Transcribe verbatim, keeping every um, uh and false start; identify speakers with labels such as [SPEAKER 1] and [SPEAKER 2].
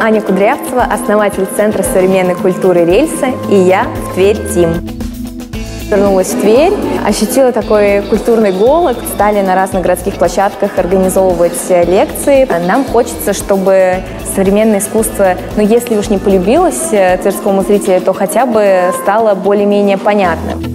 [SPEAKER 1] Аня Кудрявцева, основатель Центра современной культуры «Рельсы», и я в Тверь Тим. Вернулась в Тверь, ощутила такой культурный голод, стали на разных городских площадках организовывать лекции. Нам хочется, чтобы современное искусство, ну если уж не полюбилось тверскому зрителю, то хотя бы стало более-менее понятным.